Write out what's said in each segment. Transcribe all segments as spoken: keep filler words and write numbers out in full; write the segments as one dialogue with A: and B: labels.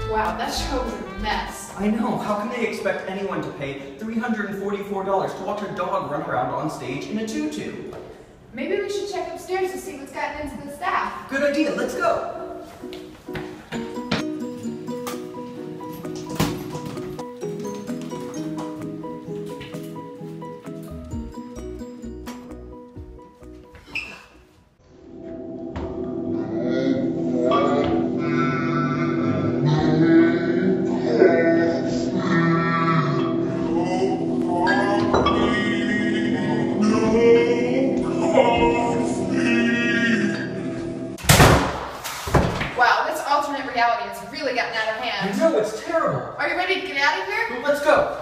A: Wow, that show was a mess.
B: I know, how can they expect anyone to pay three hundred forty-four dollars to watch a dog run around on stage in a tutu?
A: Maybe we should check upstairs to see what's gotten into the staff.
B: Good idea, let's go!
A: Wow, this alternate reality has really gotten out of hand.
B: I know, it's terrible!
A: Are you ready to get out of here?
B: Well, let's go!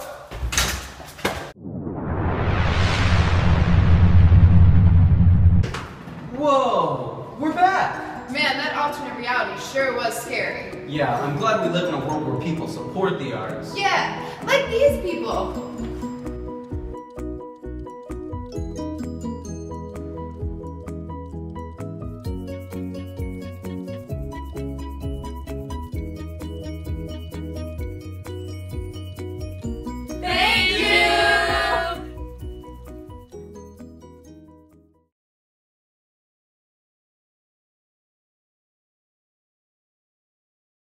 B: Whoa! We're back!
A: Man, that alternate reality sure was scary.
B: Yeah, I'm glad we live in a world where people support the arts.
A: Yeah, like these people.